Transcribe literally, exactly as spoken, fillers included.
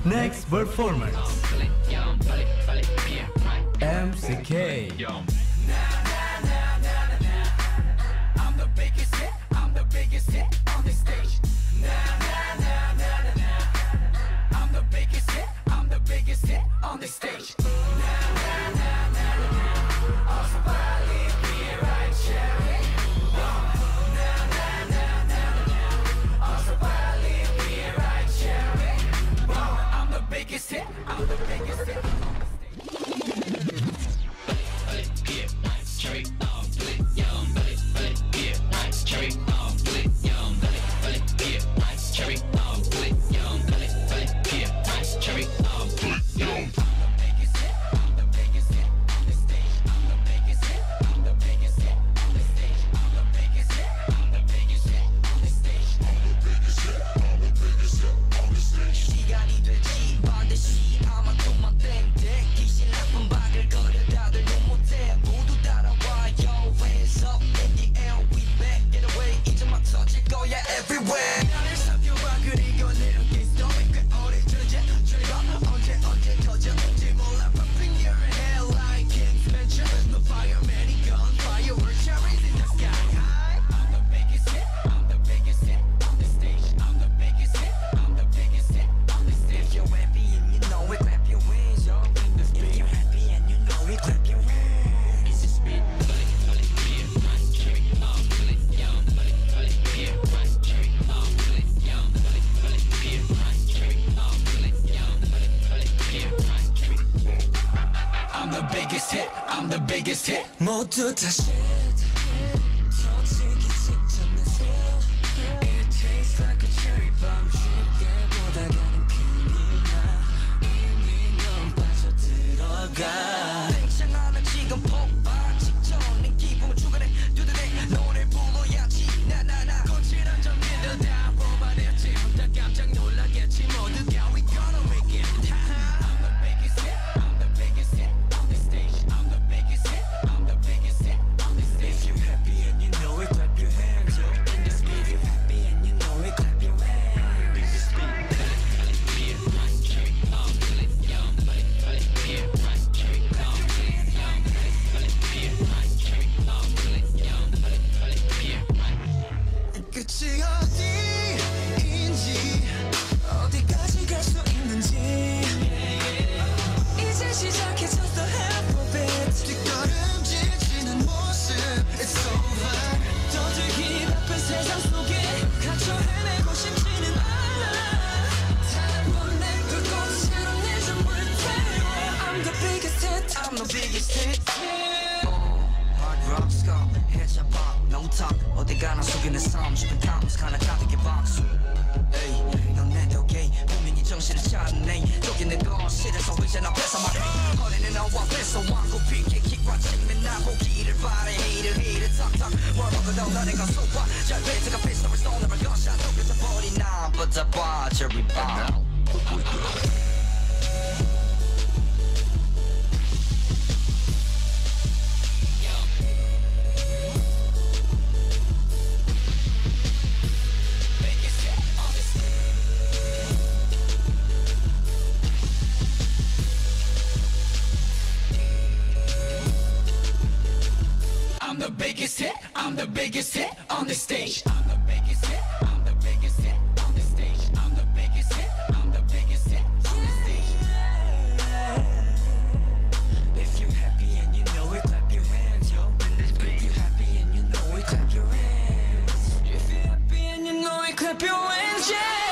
Next performance, M C K. I'm the biggest hit, I'm the biggest hit on this stage. Nah, nah, nah, nah, nah, nah. I'm the biggest hit, I'm the biggest hit on this stage. Nah, nah, nah, nah, nah, nah. Oh, somebody be right, cherry. Nah, nah, nah, nah, nah, nah. Oh, somebody be right, cherry. I'm the biggest hit, I'm the biggest hit on this stage. Cherry, oh, bullet, yum, bullet, bullet, yeah, nice cherry, oh, bullet, yum, bullet, bullet, yeah, nice cherry, oh, bullet, yum, bullet, bullet, yeah, nice cherry, oh, bullet, yum. I'm the biggest hit, I'm the biggest hit on the stage. I'm the biggest hit, I'm the biggest hit on the stage. I'm the biggest hit, I'm the biggest hit on the stage. I'm the biggest hit, I'm the biggest hit on the stage. 시간이 되지 반드시 아마 그만 땡땡 귀신 나쁜 박을 거려 다들 못 못해 모두 따라와. Yo, hands up in the air, we back, get away. 이제 막 터질 거야 everywhere. 나를 살펴봐 그리고 내 어깨 스토리 꽤 오래 전제 저리가 언제 언제 터졌는지 몰라. Popping your head like King's Mansion. There's no fire, many guns, fireworks, cherries in the sky high. I'm the biggest hit, I'm the biggest hit on the stage. I'm the biggest hit, I'm the biggest hit on the stage. If you're happy and you know it, clap your hands, yo. If you're happy and you know it, clap your hands. It's just me. I'm the biggest hit, I'm the biggest hit. 모두 다 shit. 터지기 직전 내 손. It tastes like a cherry bomb. 쉽게 보다가는 큰일 나. 이미 넌 빠져들어가. 땡창하면 지금 폭발 직전. 내 기분을 주간에 두드려 노래 불러야지. 나나나 거칠한 점들도 다 뽑아냈지. 혼자 깜짝 놀라겠지. 모두가 we gonna make it. I'm the biggest hit, I'm the biggest hit on the stage. I'm the biggest hit, I'm the biggest hit on the stage. If you're happy and you know it, clap your hands up in this beat. If you're happy and you know it, clap your hands in this beat. 끝이 어디인지 어디까지 갈 수 있는지 이제 시작해졌어 alphabet 뒷걸음질 모습 It's over 떠들기 바쁜 세상 속에 갇혀 헤매고 싶지는 않아 단번에 그곳으로 내 전부를 태워 I'm the biggest hit I'm the biggest hit oh, hard rock skull headshot pop no talk 어디 가나 속에 내 삶 싶은 times 가나 가득히 박수 에이 넌내 덕에 분명히 정신을 차렸네 여기 있는 거실에서 의자 앞에서 말해 허리는 너와 뺏어 왕고 비게 킥과 침면 나 보기를 바래 Hater hater 탁탁 뭘 먹어도 너네가 속아 잘 베이트가 피스톨을 손으로 거셔 녹여져 버린 나부터 봐 cherry bomb I'm the biggest hit, I'm the biggest hit on the stage. I'm the biggest hit, I'm the biggest hit on the stage. I'm the biggest hit, I'm the biggest hit on the stage. If you're happy and you know it, clap your hands, yo. If you're happy and you know it, clap your hands. If you're happy and you know it, clap your hands, yeah.